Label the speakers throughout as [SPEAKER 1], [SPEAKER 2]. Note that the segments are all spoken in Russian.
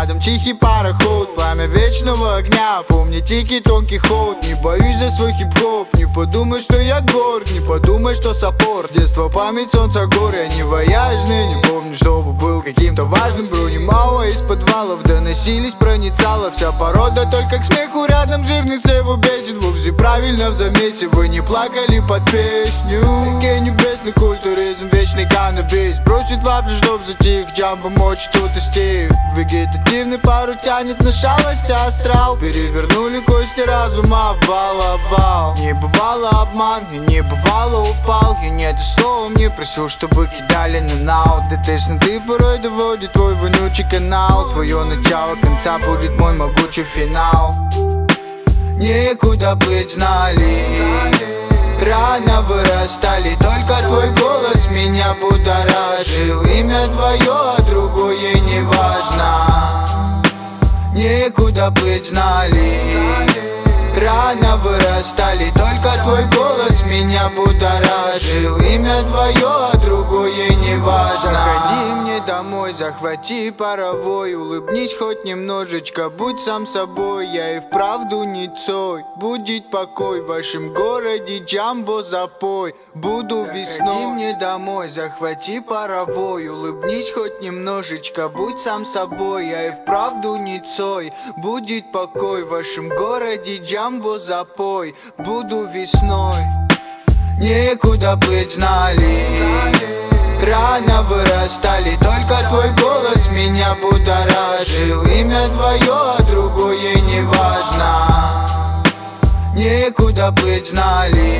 [SPEAKER 1] рядом тихий пароход, пламя вечного огня. Помни тикий тонкий ход, не боюсь за свой хип-хоп. Не подумай, что я горд, не подумай, что саппорт. Детство, память, солнце, горы, я не вояжный. Не помню, чтобы был каким-то важным. Бронемало из подвалов доносились проницало. Вся порода только к смеху рядом, жирный слева бесит. Вовсе правильно в замесе, вы не плакали под песню. Такие небесный культуризм, вечный каннабис. Бросит вафли, чтоб затих, джамбо мочь тут и стих. Вегетативный пару тянет на шалость астрал. Перевернули кости разума, баловал. Не бывало обман, и не бывало упал. И нет слова мне просил, чтобы кидали на наут. ДТшный ты порой доводит твой вонючий канал. Твое начало конца будет мой могучий финал. Некуда плыть знали, рано вырастали. Только твой голос меня будоражил. Имя твое, а другое не важно. Некуда плыть знали, рано вырастали. Только твой голос меня будоражил. Имя твое, а другое не важно. Заходи мне домой, захвати паровой. Улыбнись хоть немножечко, будь сам собой. Я и вправду не Цой. Будет покой в вашем городе, джамбо запой. Буду весной. Заходи мне домой, захвати паровой. Улыбнись хоть немножечко, будь сам собой. Я и вправду не Цой. Будет покой в вашем городе, джамбо запой. Буду весной. Некуда плыть знали, рано вырастали. Только твой голос меня будоражил. Имя твое, а другое не важно. Некуда плыть знали,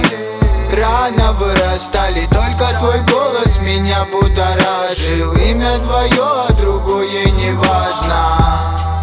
[SPEAKER 1] рано вырастали. Только твой голос меня будоражил. Имя твое, а другое не важно.